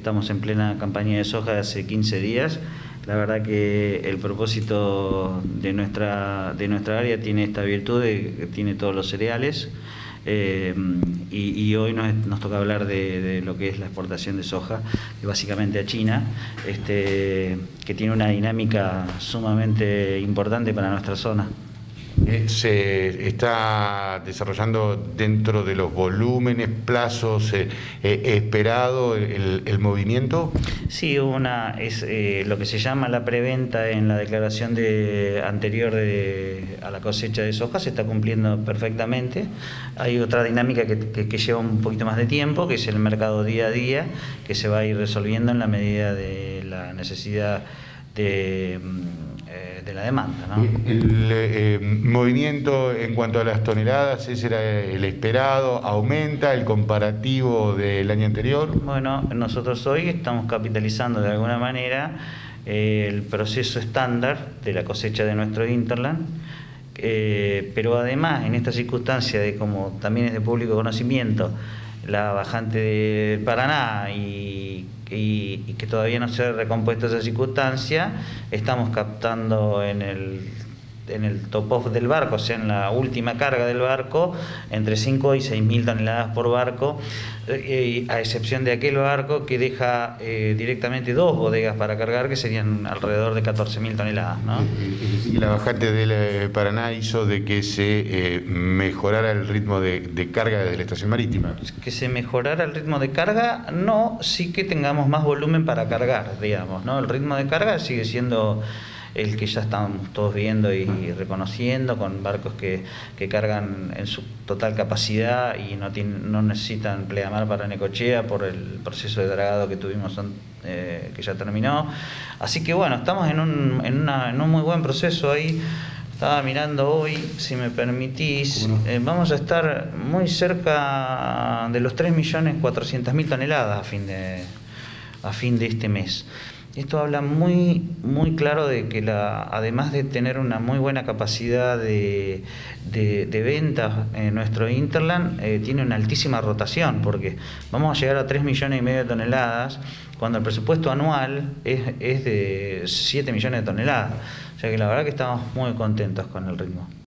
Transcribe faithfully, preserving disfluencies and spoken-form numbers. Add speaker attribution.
Speaker 1: estamos en plena campaña de soja de hace quince días. La verdad que el propósito de nuestra, de nuestra área tiene esta virtud de que tiene todos los cereales. Eh, y, y hoy nos, nos toca hablar de, de lo que es la exportación de soja, que básicamente a China, este, que tiene una dinámica sumamente importante para nuestra zona.
Speaker 2: ¿Se está desarrollando dentro de los volúmenes, plazos eh, eh, esperado el, el movimiento?
Speaker 1: Sí, una es eh, lo que se llama la preventa en la declaración de, anterior de, a la cosecha de soja se está cumpliendo perfectamente. Hay otra dinámica que, que, que lleva un poquito más de tiempo, que es el mercado día a día, que se va a ir resolviendo en la medida de la necesidad de... de la demanda, ¿no?
Speaker 2: El eh, movimiento en cuanto a las toneladas, ¿ese era el esperado? ¿Aumenta el comparativo del año anterior?
Speaker 1: Bueno, nosotros hoy estamos capitalizando de alguna manera eh, el proceso estándar de la cosecha de nuestro Interland, eh, pero además en esta circunstancia de, como también es de público conocimiento, la bajante del Paraná y Y, y que todavía no se ha recompuesto esa circunstancia, estamos captando en el, en el top-off del barco, o sea, en la última carga del barco, entre cinco y seis mil toneladas por barco, eh, a excepción de aquel barco que deja eh, directamente dos bodegas para cargar, que serían alrededor de catorce mil toneladas, ¿no?
Speaker 2: Es decir, la bajante del Paraná hizo de que se eh, mejorara el ritmo de, de carga desde la estación marítima.
Speaker 1: Que se mejorara el ritmo de carga, no, sí que tengamos más volumen para cargar, digamos, ¿no? El ritmo de carga sigue siendo el que ya estamos todos viendo y reconociendo, con barcos que, que cargan en su total capacidad y no, tienen, no necesitan pleamar para Necochea por el proceso de dragado que tuvimos, eh, que ya terminó. Así que bueno, estamos en un, en, una, en un muy buen proceso ahí. Estaba mirando hoy, si me permitís, eh, vamos a estar muy cerca de los tres millones cuatrocientas mil toneladas a fin de, a fin de este mes. Esto habla muy, muy claro de que la, además de tener una muy buena capacidad de, de, de venta en nuestro Interland, eh, tiene una altísima rotación, porque vamos a llegar a tres millones y medio de toneladas, cuando el presupuesto anual es, es de siete millones de toneladas. O sea que la verdad que estamos muy contentos con el ritmo.